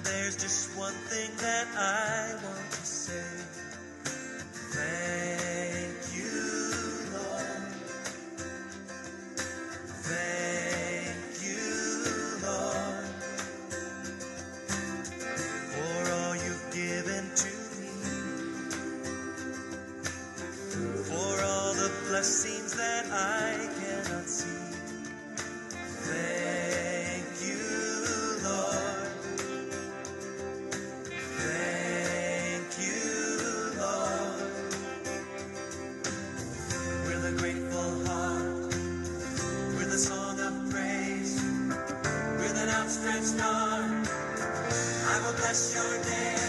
there's just one thing that I want to say. Thank you, Lord. Thank you, Lord, for all you've given to me, for all the blessings that I cannot see. Thank you, Lord. Thank you, Lord. With a grateful heart, with a song of praise, with an outstretched arm, I will bless your name.